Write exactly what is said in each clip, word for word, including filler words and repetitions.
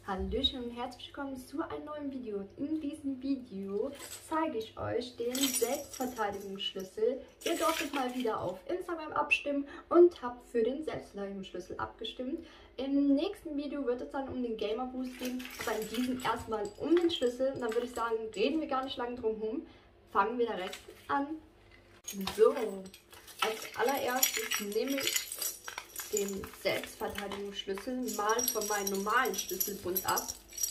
Hallöchen und herzlich willkommen zu einem neuen Video. In diesem Video zeige ich euch den Selbstverteidigungsschlüssel. Ihr durftet mal wieder auf Instagram abstimmen und habt für den Selbstverteidigungsschlüssel abgestimmt. Im nächsten Video wird es dann um den Gamer Boost gehen, aber in diesem erstmal um den Schlüssel. Und dann würde ich sagen, reden wir gar nicht lange drum herum. Fangen wir direkt an. So, als allererstes nehme ich den Selbstverteidigungsschlüssel mal von meinem normalen Schlüsselbund ab.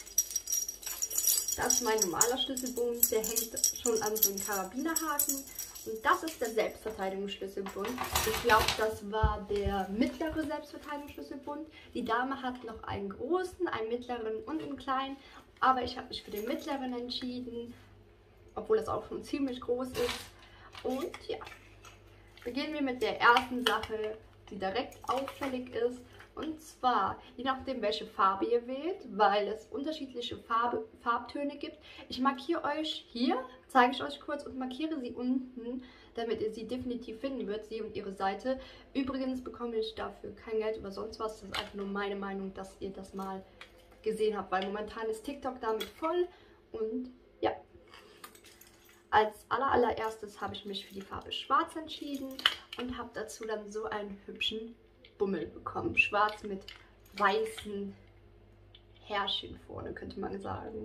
Das ist mein normaler Schlüsselbund, der hängt schon an so einem Karabinerhaken. Und das ist der Selbstverteidigungsschlüsselbund. Ich glaube, das war der mittlere Selbstverteidigungsschlüsselbund. Die Dame hat noch einen großen, einen mittleren und einen kleinen. Aber ich habe mich für den mittleren entschieden, obwohl das auch schon ziemlich groß ist. Und ja, beginnen wir mit der ersten Sache, die direkt auffällig ist. Und zwar, je nachdem welche Farbe ihr wählt, weil es unterschiedliche Farbe, Farbtöne gibt. Ich markiere euch hier, zeige ich euch kurz und markiere sie unten, damit ihr sie definitiv finden wird, sie und ihre Seite. Übrigens bekomme ich dafür kein Geld oder sonst was. Das ist einfach nur meine Meinung, dass ihr das mal gesehen habt, weil momentan ist TikTok damit voll. Und ja, als aller, allererstes habe ich mich für die Farbe Schwarz entschieden und habe dazu dann so einen hübschen Bummel bekommen. Schwarz mit weißen Härchen vorne, könnte man sagen.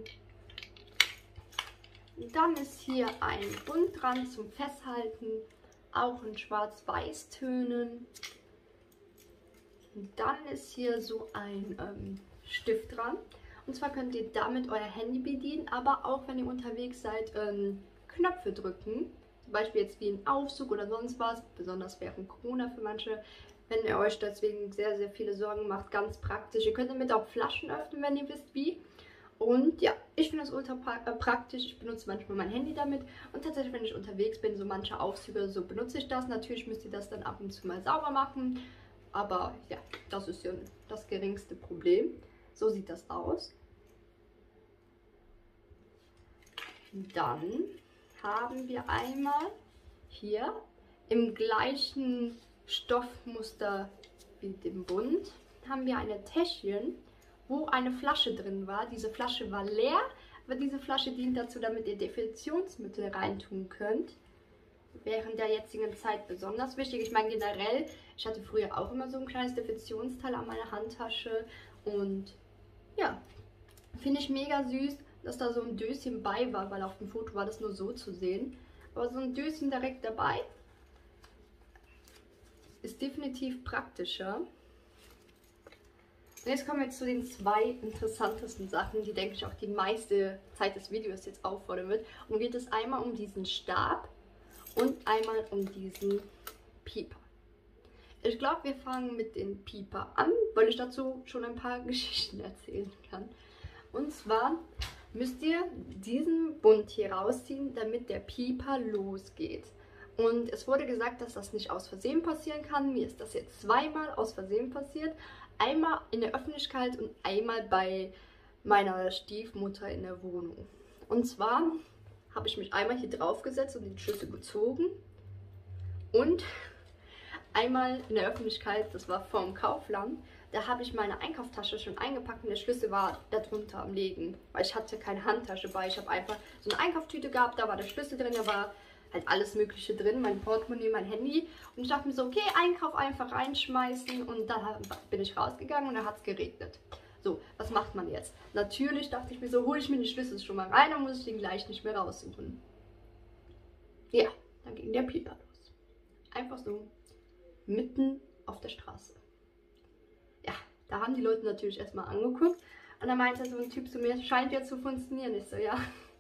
Und dann ist hier ein Bund dran zum Festhalten, auch in Schwarz-Weiß-Tönen. Und dann ist hier so ein ähm, Stift dran. Und zwar könnt ihr damit euer Handy bedienen, aber auch wenn ihr unterwegs seid, ähm, Knöpfe drücken, zum Beispiel jetzt wie ein Aufzug oder sonst was, besonders während Corona für manche, wenn ihr euch deswegen sehr, sehr viele Sorgen macht, ganz praktisch. Ihr könnt damit auch Flaschen öffnen, wenn ihr wisst wie. Und ja, ich finde das ultra pra äh, praktisch. Ich benutze manchmal mein Handy damit und tatsächlich, wenn ich unterwegs bin, so manche Aufzüge, so benutze ich das. Natürlich müsst ihr das dann ab und zu mal sauber machen, aber ja, das ist ja das geringste Problem. So sieht das aus. Dann haben wir einmal hier im gleichen Stoffmuster wie dem Bund, haben wir eine Täschchen, wo eine Flasche drin war. Diese Flasche war leer, aber diese Flasche dient dazu, damit ihr Desinfektionsmittel reintun könnt. Während der jetzigen Zeit besonders wichtig. Ich meine generell, ich hatte früher auch immer so ein kleines Desinfektionsteil an meiner Handtasche und ja, finde ich mega süß, dass da so ein Döschen bei war, weil auf dem Foto war das nur so zu sehen. Aber so ein Döschen direkt dabei ist definitiv praktischer. Und jetzt kommen wir zu den zwei interessantesten Sachen, die, denke ich, auch die meiste Zeit des Videos jetzt auffordern wird. Und geht es einmal um diesen Stab und einmal um diesen Pieper. Ich glaube, wir fangen mit dem Pieper an, weil ich dazu schon ein paar Geschichten erzählen kann. Und zwar müsst ihr diesen Bund hier rausziehen, damit der Pieper losgeht. Und es wurde gesagt, dass das nicht aus Versehen passieren kann. Mir ist das jetzt zweimal aus Versehen passiert. Einmal in der Öffentlichkeit und einmal bei meiner Stiefmutter in der Wohnung. Und zwar habe ich mich einmal hier drauf gesetzt und den Schlüssel gezogen. Und einmal in der Öffentlichkeit, das war vorm Kaufland, da habe ich meine Einkaufstasche schon eingepackt und der Schlüssel war darunter am Legen, weil ich hatte keine Handtasche bei. Ich habe einfach so eine Einkaufstüte gehabt, da war der Schlüssel drin, da war halt alles Mögliche drin, mein Portemonnaie, mein Handy. Und ich dachte mir so, okay, Einkauf einfach reinschmeißen und dann bin ich rausgegangen und da hat es geregnet. So, was macht man jetzt? Natürlich dachte ich mir so, hole ich mir den Schlüssel schon mal rein, dann muss ich den gleich nicht mehr raussuchen. Ja, dann ging der Pieper los. Einfach so, mitten auf der Straße. Ja, da haben die Leute natürlich erstmal angeguckt und dann meinte so ein Typ zu mir, scheint ja zu funktionieren. Ich so, ja.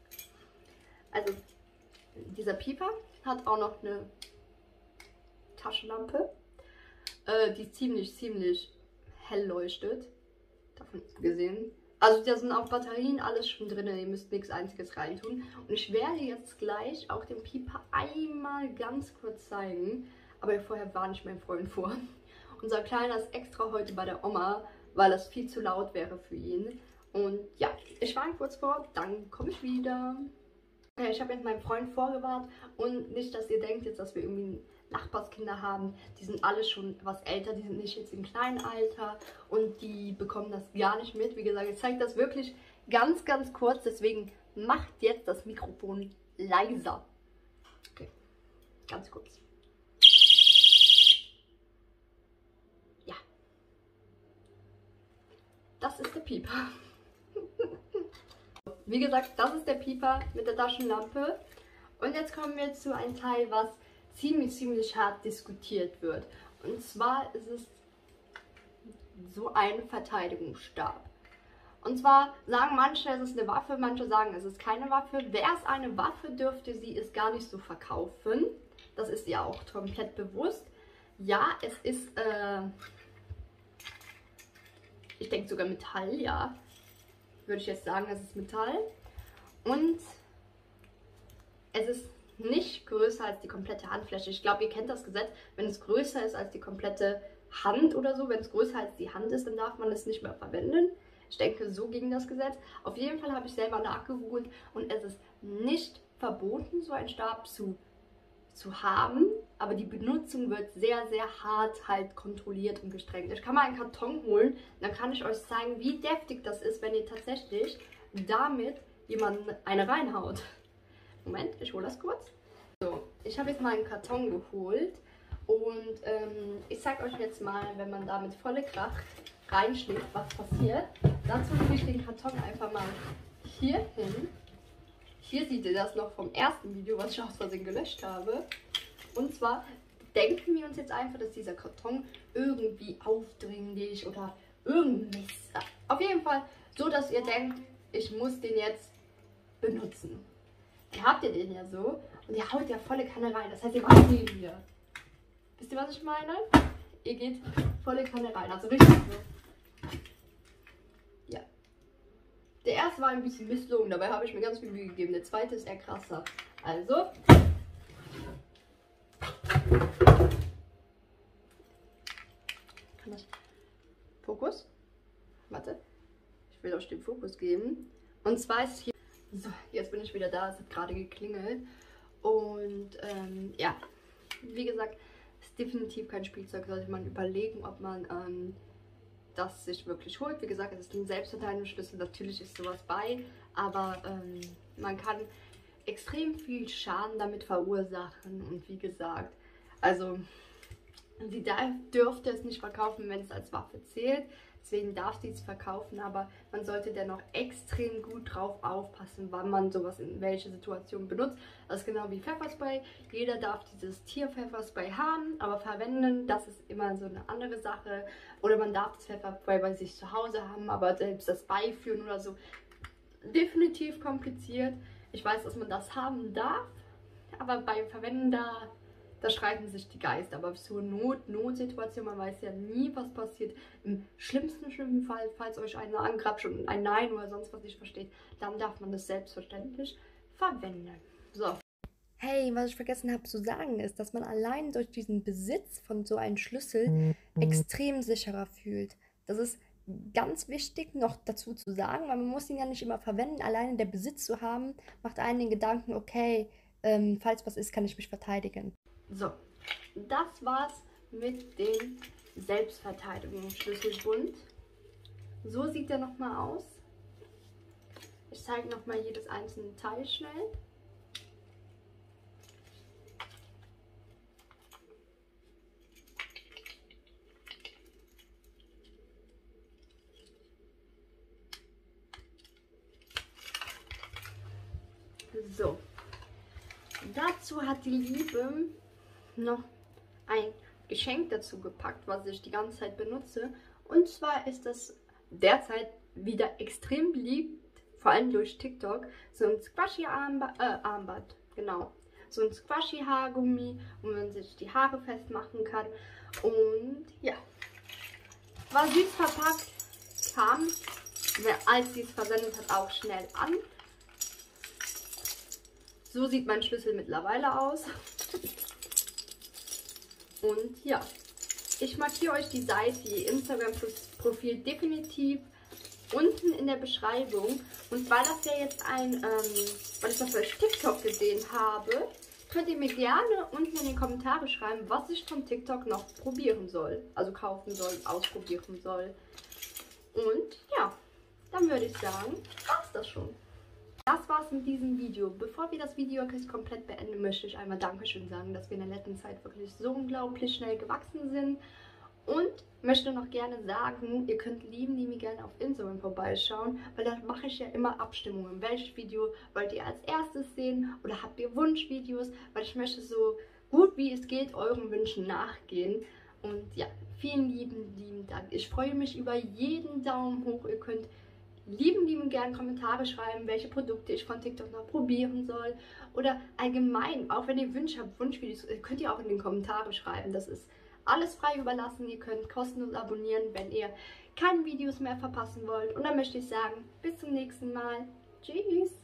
Also, dieser Pieper hat auch noch eine Taschenlampe, äh, die ziemlich, ziemlich hell leuchtet. Davon gesehen. Also da sind auch Batterien, alles schon drin, ihr müsst nichts einziges reintun. Und ich werde jetzt gleich auch den Pieper einmal ganz kurz zeigen, aber vorher warne ich meinen Freund vor. Unser Kleiner ist extra heute bei der Oma, weil das viel zu laut wäre für ihn. Und ja, ich warne kurz vor, dann komme ich wieder. Okay, ich habe jetzt meinen Freund vorgewarnt und nicht, dass ihr denkt jetzt, dass wir irgendwie Nachbarskinder haben, die sind alle schon was älter, die sind nicht jetzt im kleinen Alter und die bekommen das gar nicht mit. Wie gesagt, ich zeige das wirklich ganz, ganz kurz, deswegen macht jetzt das Mikrofon leiser. Okay, ganz kurz. Ja, das ist der Pieper. Wie gesagt, das ist der Pieper mit der Taschenlampe. Und jetzt kommen wir zu einem Teil, was ziemlich, ziemlich hart diskutiert wird. Und zwar ist es so ein Verteidigungsstab. Und zwar sagen manche, es ist eine Waffe, manche sagen, es ist keine Waffe. Wäre es eine Waffe, dürfte sie es gar nicht so verkaufen. Das ist ihr auch komplett bewusst. Ja, es ist, äh, ich denke sogar Metall, ja. Würde ich jetzt sagen, es ist Metall. Und es ist nicht größer als die komplette Handfläche. Ich glaube, ihr kennt das Gesetz, wenn es größer ist als die komplette Hand oder so, wenn es größer als die Hand ist, dann darf man es nicht mehr verwenden. Ich denke, so ging das Gesetz. Auf jeden Fall habe ich selber nachgegoogelt und es ist nicht verboten, so einen Stab zu, zu haben, aber die Benutzung wird sehr, sehr hart halt kontrolliert und gestrengt. Ich kann mal einen Karton holen, dann kann ich euch zeigen, wie deftig das ist, wenn ihr tatsächlich damit jemanden eine reinhaut. Moment, ich hole das kurz. So, ich habe jetzt mal einen Karton geholt und ähm, ich zeige euch jetzt mal, wenn man da mit volle Kraft reinschlägt, was passiert. Dazu nehme ich den Karton einfach mal hier hin. Hier seht ihr das noch vom ersten Video, was ich aus Versehen gelöscht habe. Und zwar denken wir uns jetzt einfach, dass dieser Karton irgendwie aufdringlich oder irgendein Mist. Auf jeden Fall so, dass ihr denkt, ich muss den jetzt benutzen. Dann habt ihr den ja so und ihr haut ja volle Kanne rein. Das heißt, ihr macht den hier. Wisst ihr, was ich meine? Ihr geht volle Kanne rein. Also richtig so. Ja. Der erste war ein bisschen misslungen. Dabei habe ich mir ganz viel Mühe gegeben. Der zweite ist eher krasser. Also. Kann das. Fokus? Warte. Ich will euch den Fokus geben. Und zwar ist hier. So, jetzt bin ich wieder da, es hat gerade geklingelt und ähm, ja, wie gesagt, ist definitiv kein Spielzeug, sollte man überlegen, ob man ähm, das sich wirklich holt. Wie gesagt, es ist ein Selbstverteidigungsschlüssel, natürlich ist sowas bei, aber ähm, man kann extrem viel Schaden damit verursachen und wie gesagt, also sie darf, dürfte es nicht verkaufen, wenn es als Waffe zählt. Deswegen darf sie es verkaufen, aber man sollte dennoch extrem gut drauf aufpassen, wann man sowas in welche Situation benutzt. Das ist genau wie Pfefferspray. Jeder darf dieses Tier-Pfefferspray haben, aber verwenden, das ist immer so eine andere Sache. Oder man darf das Pfefferspray bei sich zu Hause haben, aber selbst das beiführen oder so. Definitiv kompliziert. Ich weiß, dass man das haben darf, aber beim Verwenden da... Da streiten sich die Geister, aber zur Not, Notsituation, man weiß ja nie, was passiert. Im schlimmsten, schlimmen Fall, falls euch einer angrapscht und ein Nein oder sonst was nicht versteht, dann darf man das selbstverständlich verwenden. So. Hey, was ich vergessen habe zu sagen, ist, dass man allein durch diesen Besitz von so einem Schlüssel mhm. extrem sicherer fühlt. Das ist ganz wichtig noch dazu zu sagen, weil man muss ihn ja nicht immer verwenden. Alleine der Besitz zu haben, macht einen den Gedanken, okay, ähm, falls was ist, kann ich mich verteidigen. So, das war's mit dem Selbstverteidigungsschlüsselbund. So sieht der nochmal aus. Ich zeige nochmal jedes einzelne Teil schnell. So, dazu hat die Liebe noch ein Geschenk dazu gepackt, was ich die ganze Zeit benutze. Und zwar ist das derzeit wieder extrem beliebt, vor allem durch TikTok, so ein Squishy-Armband, äh, Armband, genau. So ein Squishy-Haargummi, wo man sich die Haare festmachen kann. Und ja, war süß verpackt, kam, als sie es versendet hat, auch schnell an. So sieht mein Schlüssel mittlerweile aus. Und ja, ich markiere euch die Seite, ihr Instagram-Profil definitiv unten in der Beschreibung. Und weil das ja jetzt ein, ähm, weil ich das bei TikTok gesehen habe, könnt ihr mir gerne unten in die Kommentare schreiben, was ich von TikTok noch probieren soll. Also kaufen soll, ausprobieren soll. Und ja, dann würde ich sagen, war's das schon. Das war's mit diesem Video. Bevor wir das Video komplett beenden, möchte ich einmal Dankeschön sagen, dass wir in der letzten Zeit wirklich so unglaublich schnell gewachsen sind. Und möchte noch gerne sagen, ihr könnt lieben, lieben gerne auf Instagram vorbeischauen, weil da mache ich ja immer Abstimmungen. Welches Video wollt ihr als erstes sehen oder habt ihr Wunschvideos? Weil ich möchte so gut wie es geht euren Wünschen nachgehen. Und ja, vielen lieben, lieben Dank. Ich freue mich über jeden Daumen hoch. Ihr könnt lieben, lieben gerne Kommentare schreiben, welche Produkte ich von TikTok noch probieren soll. Oder allgemein, auch wenn ihr Wünsche habt, Wunschvideos, könnt ihr auch in den Kommentare schreiben. Das ist alles frei überlassen. Ihr könnt kostenlos abonnieren, wenn ihr keine Videos mehr verpassen wollt. Und dann möchte ich sagen, bis zum nächsten Mal. Tschüss!